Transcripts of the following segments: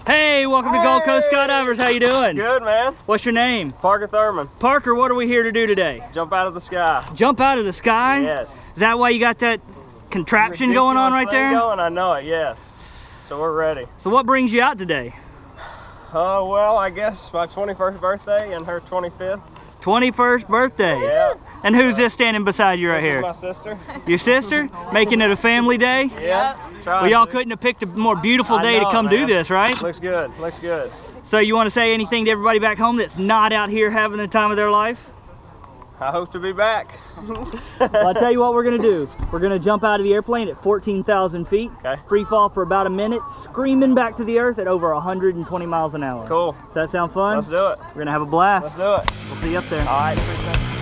Hey, welcome to Gold Coast Skydivers. How you doing? Good, man. What's your name? Parker Thurman. Parker, what are we here to do today? Jump out of the sky. Jump out of the sky? Yes. Is that why you got that contraption going on right there? I know it, yes. So we're ready. So what brings you out today? Well, I guess my 21st birthday and her 25th. 21st birthday? Yeah. And who's this standing beside you right This is here? my sister. Your sister? Making it a family day? Yeah. Well, y'all couldn't have picked a more beautiful day to come do this, right? Looks good, looks good. So you want to say anything to everybody back home that's not out here having the time of their life? I hope to be back. Well, I'll tell you what we're going to do. We're going to jump out of the airplane at 14,000 feet, Okay. free fall for about a minute, screaming back to the earth at over 120 miles an hour. Cool. Does that sound fun? Let's do it. We're going to have a blast. Let's do it. We'll see you up there. All right, appreciate it.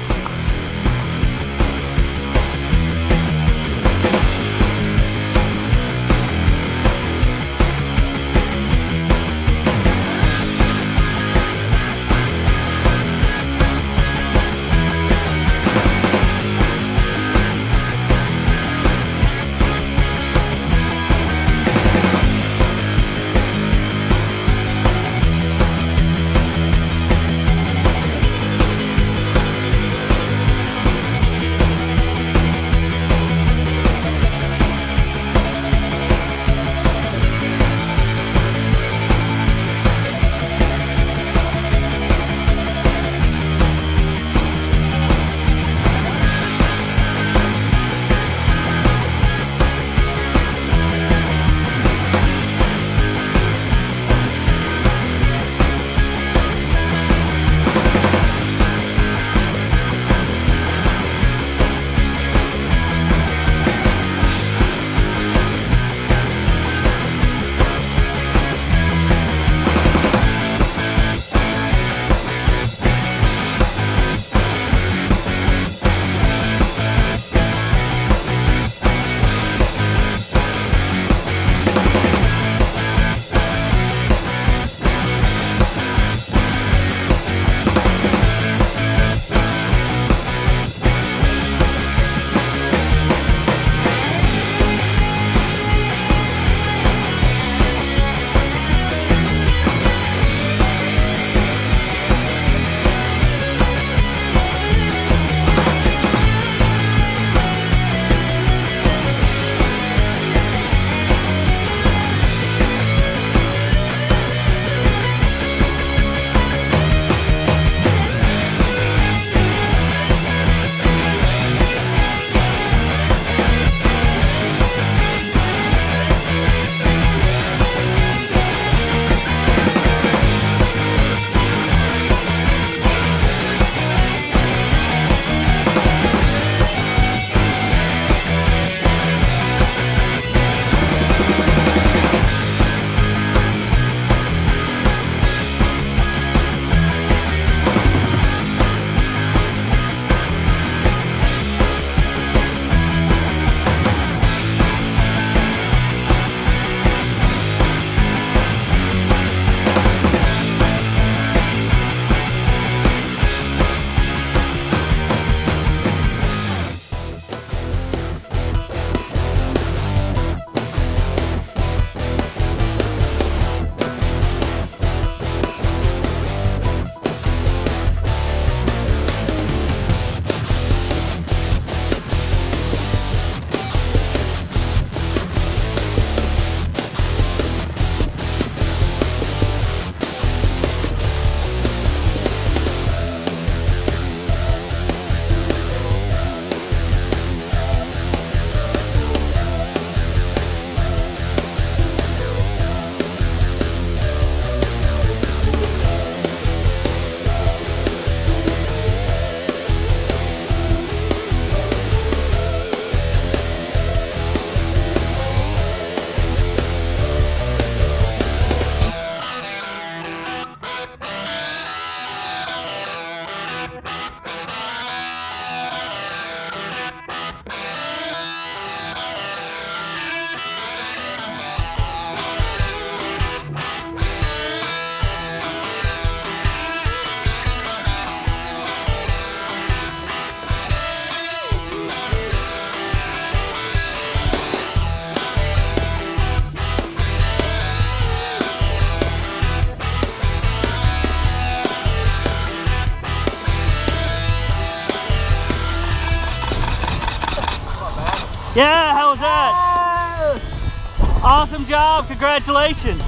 Yeah, how was that? Awesome job, congratulations.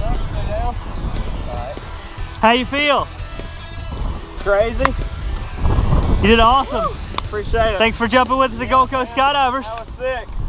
How you feel? Crazy. You did awesome. Appreciate it. Thanks for jumping with us at Gold Coast Skydivers. That was sick.